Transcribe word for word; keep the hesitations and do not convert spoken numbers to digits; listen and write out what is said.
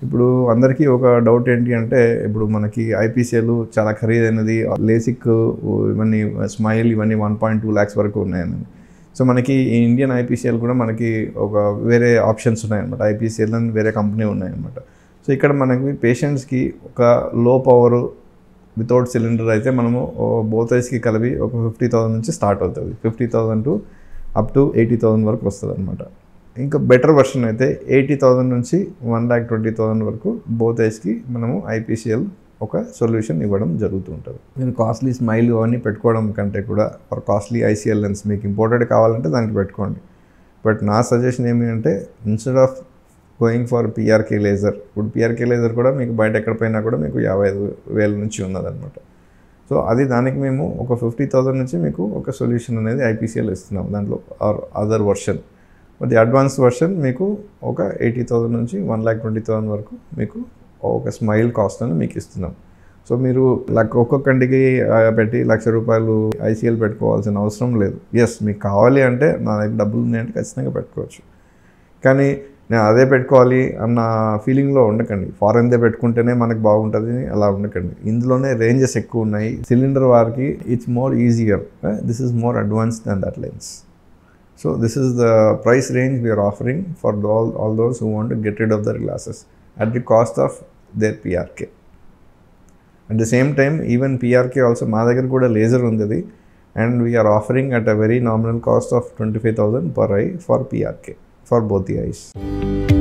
ఇప్పుడు అందరికీ ఒక డౌట్ ఏంటి అంటే ఇప్పుడు మనకి ఐపీసీఎల్ చాలా ఖరీదైనది, లేసిక్ ఇవన్నీ స్మైల్ ఇవన్నీ వన్ పాయింట్ టూ ల్యాక్స్ వరకు ఉన్నాయని. సో మనకి ఈ ఇండియన్ ఐపీసీఎల్ కూడా మనకి ఒక వేరే ఆప్షన్స్ ఉన్నాయన్నమాట. ఐపీసీఎల్ అని వేరే కంపెనీ ఉన్నాయన్నమాట. సో ఇక్కడ మనకి పేషెంట్స్కి ఒక లో పవర్ వితౌట్ సిలిండర్ అయితే మనము బోత్ ఐస్కి కలిపి ఒక ఫిఫ్టీ థౌసండ్ నుంచి స్టార్ట్ అవుతుంది. Fifty thousand to up to eighty thousand వరకు వస్తుంది అనమాట. ఇంకా బెటర్ వర్షన్ అయితే ఎయిటీ థౌసండ్ నుంచి వన్ ల్యాక్ ట్వంటీ థౌసండ్ వరకు బోత్ ఐస్కి మనము ఐపీసీఎల్ ఒక సొల్యూషన్ ఇవ్వడం జరుగుతూ ఉంటుంది. మీరు కాస్ట్లీ స్మైల్ అవన్నీ పెట్టుకోవడం కంటే కూడా ఫర్ కాస్ట్లీ ఐసీఎల్ లెన్స్ మీకు ఇంపోర్టెడ్ కావాలంటే దానికి పెట్టుకోండి. బట్ నా సజెషన్ ఏమి అంటే instead of going for PRK laser, ఇప్పుడు పిఆర్కే లేజర్ కూడా మీకు బయట ఎక్కడ పోయినా కూడా మీకు యాభై ఐదు వేల నుంచి ఉన్నదన్నమాట. సో అది దానికి మేము ఒక ఫిఫ్టీ థౌసండ్ నుంచి మీకు ఒక సొల్యూషన్ అనేది ఐపీసీఎల్ ఇస్తున్నాం దాంట్లో or other version. The advance version మీకు ఒక ఎయిటీ థౌసండ్ నుంచి వన్ ల్యాక్ ట్వంటీ థౌసండ్ వరకు మీకు ఒక స్మైల్ కాస్ట్ అని మీకు ఇస్తున్నాం. సో మీరు లక్ ఒక్కొక్క కంటికి పెట్టి లక్ష రూపాయలు ఐసీఎల్ పెట్టుకోవాల్సిన అవసరం లేదు. ఎస్ మీకు కావాలి అంటే నా దగ్గర డబ్బులు ఉన్నాయంటే ఖచ్చితంగా పెట్టుకోవచ్చు. కానీ నేను అదే పెట్టుకోవాలి అన్న ఫీలింగ్లో ఉండకండి. ఫారెన్దే పెట్టుకుంటేనే మనకు బాగుంటుంది అలా ఉండకండి. ఇందులోనే రేంజెస్ ఎక్కువ ఉన్నాయి. సిలిండర్ వారికి it's more easier, this is more advanced than that lens. So this is the price range we are offering for all, all those who want to get rid of their glasses at the cost of their P R K. At the same time, even P R K also మా దగ్గర కూడా laser ఉంది and we are offering at a very nominal cost of twenty-five thousand per eye for P R K for both the eyes.